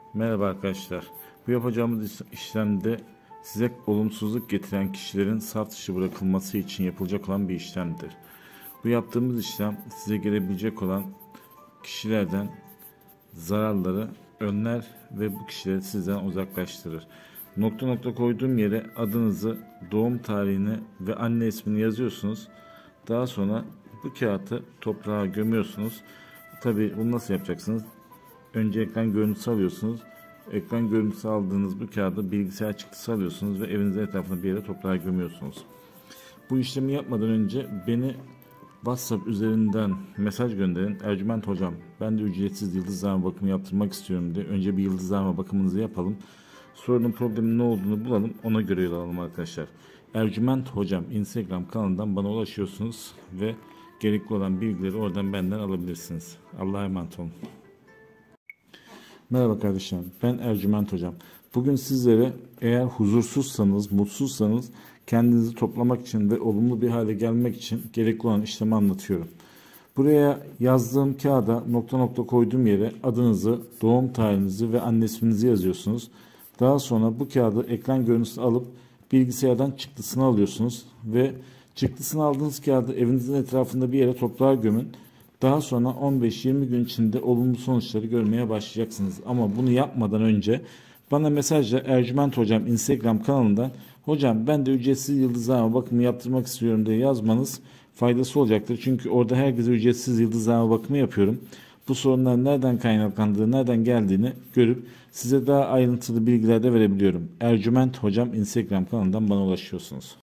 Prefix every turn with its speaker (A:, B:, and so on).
A: Merhaba arkadaşlar. Bu yapacağımız işlemde size olumsuzluk getiren kişilerin saf dışı bırakılması için yapılacak olan bir işlemdir. Bu yaptığımız işlem size gelebilecek olan kişilerden zararları önler ve bu kişileri sizden uzaklaştırır. Nokta nokta koyduğum yere adınızı, doğum tarihini ve anne ismini yazıyorsunuz. Daha sonra bu kağıtı toprağa gömüyorsunuz. Tabii bunu nasıl yapacaksınız? Önce ekran görüntüsü alıyorsunuz. Ekran görüntüsü aldığınız bu kağıdı bilgisayar çıktısı alıyorsunuz ve evinizin etrafında bir yere toprağa gömüyorsunuz. Bu işlemi yapmadan önce beni WhatsApp üzerinden mesaj gönderin. Ercüment hocam, ben de ücretsiz yıldızlarma bakımı yaptırmak istiyorum diye. Önce bir yıldızlarma bakımınızı yapalım. Sorunun problemin ne olduğunu bulalım. Ona göre yol alalım arkadaşlar. Ercüment hocam Instagram kanalından bana ulaşıyorsunuz ve gerekli olan bilgileri oradan benden alabilirsiniz. Allah'a emanet olun. Merhaba kardeşlerim, ben Ercüment hocam. Bugün sizlere eğer huzursuzsanız, mutsuzsanız kendinizi toplamak için ve olumlu bir hale gelmek için gerekli olan işlemi anlatıyorum. Buraya yazdığım kağıda nokta nokta koyduğum yere adınızı, doğum tarihinizi ve anne isminizi yazıyorsunuz. Daha sonra bu kağıdı ekran görüntüsü alıp bilgisayardan çıktısını alıyorsunuz ve çıktısını aldığınız kağıdı evinizin etrafında bir yere toprağa gömün. Daha sonra 15-20 gün içinde olumlu sonuçları görmeye başlayacaksınız. Ama bunu yapmadan önce bana mesajla Ercüment hocam Instagram kanalından hocam ben de ücretsiz yıldızlarma bakımı yaptırmak istiyorum diye yazmanız faydası olacaktır. Çünkü orada herkese ücretsiz yıldızlarma bakımı yapıyorum. Bu sorunların nereden kaynaklandığı, nereden geldiğini görüp size daha ayrıntılı bilgiler de verebiliyorum. Ercüment hocam Instagram kanalından bana ulaşıyorsunuz.